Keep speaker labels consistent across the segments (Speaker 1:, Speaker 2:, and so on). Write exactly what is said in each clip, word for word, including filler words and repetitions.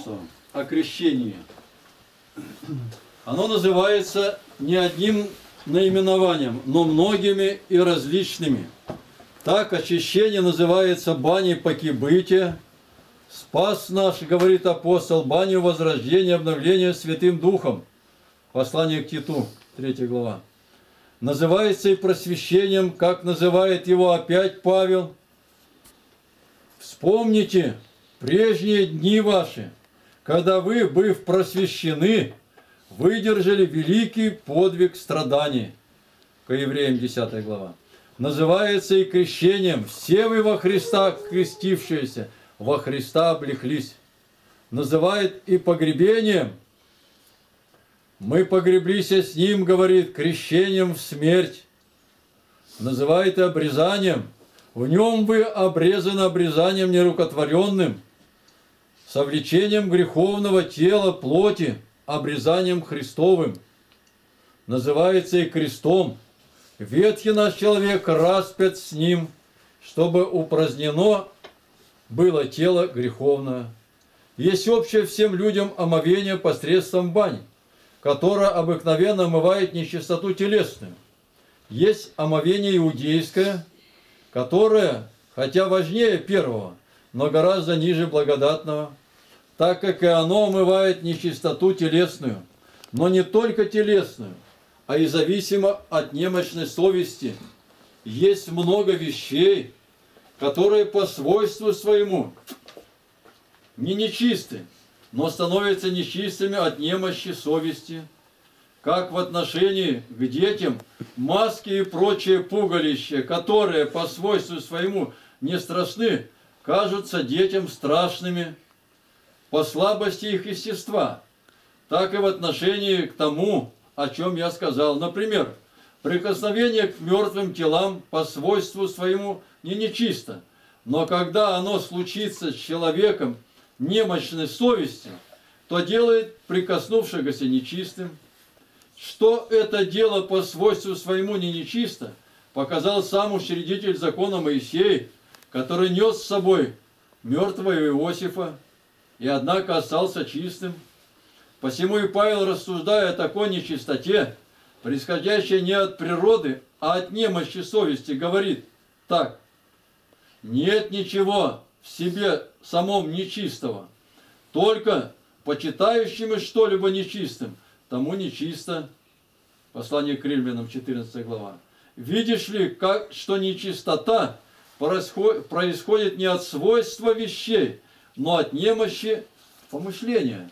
Speaker 1: таинство о крещении, оно называется не одним наименованием, но многими и различными. Так очищение называется баней покибытия. Спас наш, говорит апостол, баню возрождения, обновления Святым Духом. Послание к Титу, третья глава. Называется и просвещением, как называет его опять Павел. Вспомните прежние дни ваши, когда вы, быв просвещены, выдержали великий подвиг страданий. К Евреям, десятая глава. Называется и крещением. Все вы во Христа крестившиеся, во Христа облеклись. Называет и погребением. Мы погреблись с Ним, говорит, крещением в смерть. Называет и обрезанием. В нем вы обрезаны обрезанием нерукотворенным, совлечением греховного тела, плоти, обрезанием Христовым. Называется и крестом. Ветхий наш человек распят с ним, чтобы упразднено было тело греховное. Есть общее всем людям омовение посредством бань, которая обыкновенно омывает нечистоту телесную. Есть омовение иудейское, которое, хотя важнее первого, но гораздо ниже благодатного, так как и оно омывает нечистоту телесную, но не только телесную, а и зависимо от немощной совести. Есть много вещей, которые по свойству своему не нечисты, но становятся нечистыми от немощи совести, как в отношении к детям маски и прочие пугалища, которые по свойству своему не страшны, кажутся детям страшными по слабости их естества, так и в отношении к тому, о чем я сказал. Например, прикосновение к мертвым телам по свойству своему не нечисто, но когда оно случится с человеком немощной совести, то делает прикоснувшегося нечистым. Что это дело по свойству своему не нечисто, показал сам учредитель закона Моисей, который нес с собой мертвого Иосифа, и однако остался чистым. Посему и Павел, рассуждая о такой нечистоте, происходящей не от природы, а от немощи совести, говорит так: нет ничего в себе самом нечистого, только почитающим что-либо нечистым, тому нечисто. Послание к Римлянам, четырнадцатая глава. Видишь ли, как, что нечистота происходит не от свойства вещей, но от немощи помышления.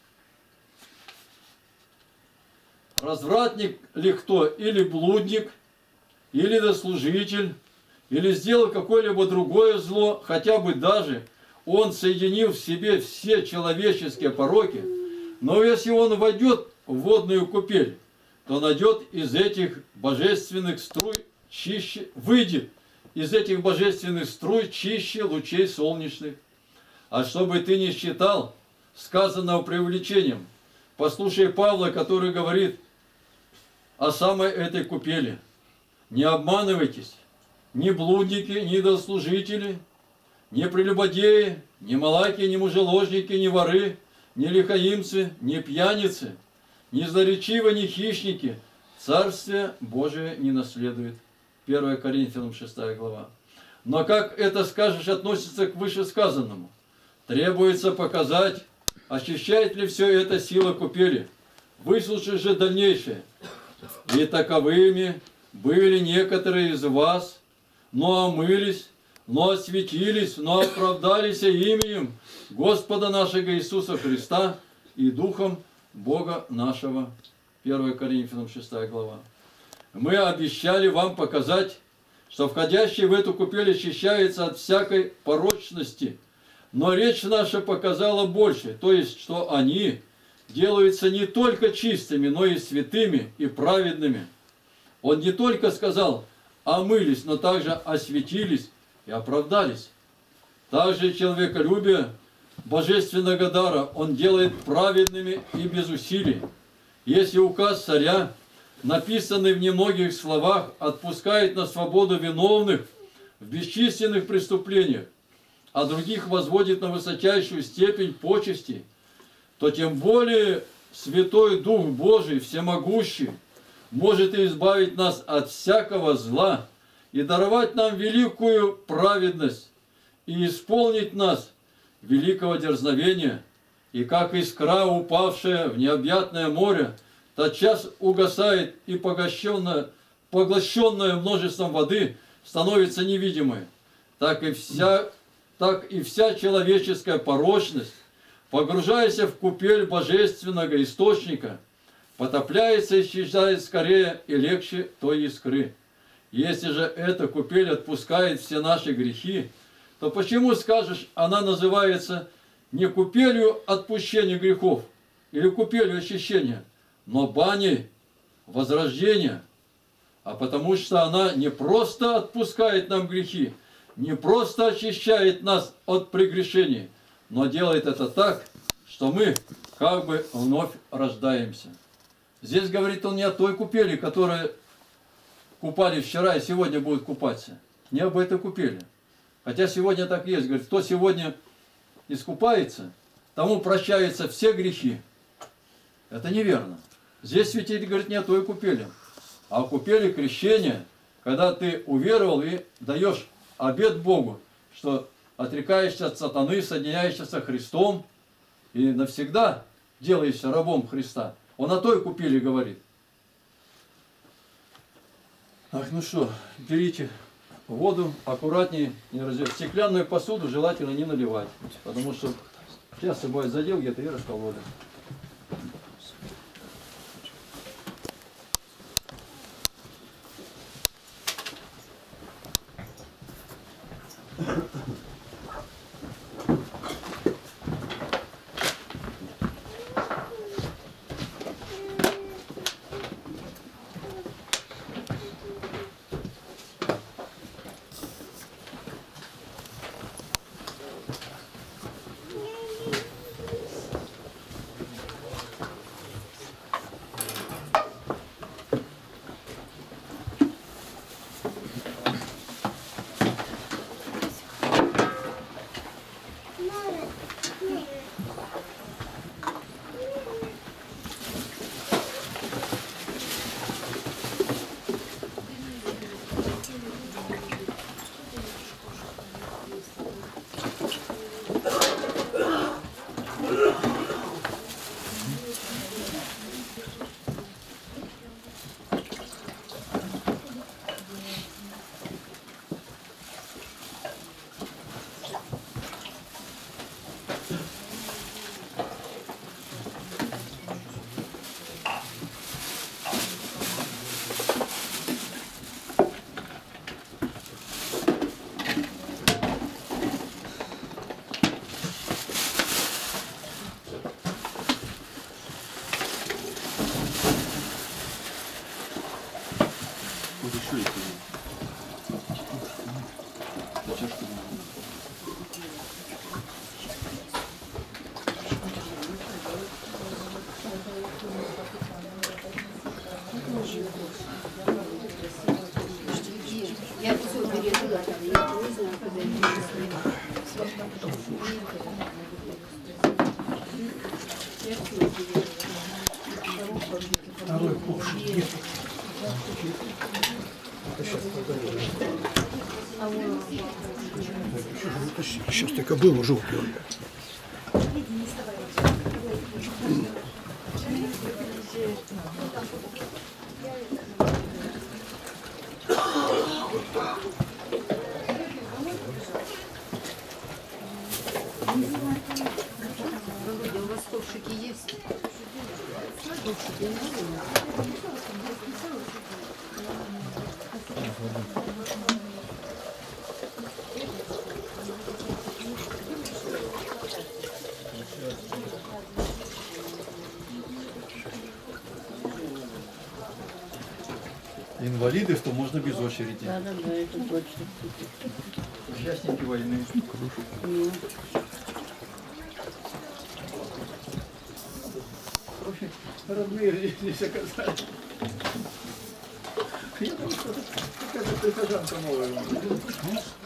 Speaker 1: Развратник ли кто, или блудник, или дослужитель, или сделал какое-либо другое зло, хотя бы даже он соединил в себе все человеческие пороки, но если он войдет в водную купель, то найдет из этих божественных струй чище, выйдет из этих божественных струй чище лучей солнечных. А чтобы ты не считал сказанного преувеличением, послушай Павла, который говорит о самой этой купели. Не обманывайтесь, ни блудники, ни дослужители, ни прелюбодеи, ни малаки, ни мужеложники, ни воры, ни лихаимцы, ни пьяницы, ни злоречивы, ни хищники Царствие Божие не наследует. первое Коринфянам, шестая глава. Но как это, скажешь, относится к вышесказанному? Требуется показать, очищает ли все это сила купели. Выслушай же дальнейшее. И таковыми были некоторые из вас, но омылись, но осветились, но оправдались именем Господа нашего Иисуса Христа и Духом Бога нашего. первое Коринфянам, шестая глава. Мы обещали вам показать, что входящий в эту купель очищается от всякой порочности, но речь наша показала больше, то есть, что они делаются не только чистыми, но и святыми и праведными. Он не только сказал омылись, но также осветились и оправдались. Также человеколюбие божественного дара он делает праведными и без усилий. Если указ царя, написанный в немногих словах, отпускает на свободу виновных в бесчисленных преступлениях, а других возводит на высочайшую степень почести, то тем более Святой Дух Божий, всемогущий, может избавить нас от всякого зла и даровать нам великую праведность и исполнить нас великого дерзновения, и как искра, упавшая в необъятное море, тотчас угасает и поглощенная, поглощенная множеством воды становится невидимой, так и вся, так и вся человеческая порочность, погружаясь в купель божественного источника, потопляется и исчезает скорее и легче той искры. Если же эта купель отпускает все наши грехи, то почему, скажешь, она называется не купелью отпущения грехов или купелью очищения, но баней возрождения? А потому что она не просто отпускает нам грехи, не просто очищает нас от прегрешений, но делает это так, что мы как бы вновь рождаемся. Здесь говорит он не о той купели, которая купали вчера и сегодня будут купаться. Не об этой купели. Хотя сегодня так есть. Говорит, кто сегодня искупается, тому прощаются все грехи. Это неверно. Здесь святитель говорит не о той купели, а о купели крещения, когда ты уверовал и даешь обет Богу, что отрекаешься от сатаны, соединяешься со Христом и навсегда делаешься рабом Христа. Он о той купели говорит. Ах, ну что, берите воду аккуратнее, не разделять. Стеклянную посуду желательно не наливать, потому что часто бывает задел где-то и раскололи.
Speaker 2: Я все пережила, там, я не знаю, куда я
Speaker 3: Второй ковш. Сейчас ты кобылу желтую.
Speaker 2: Володя, у вас ковшики есть? Ковшики не надо?
Speaker 1: Инвалиды, что можно без очереди.
Speaker 2: Да, да, да, это точно.
Speaker 1: Участники войны.
Speaker 2: Ну.
Speaker 1: Родные здесь оказались. Я думаю, что какая-то прихожанка новая.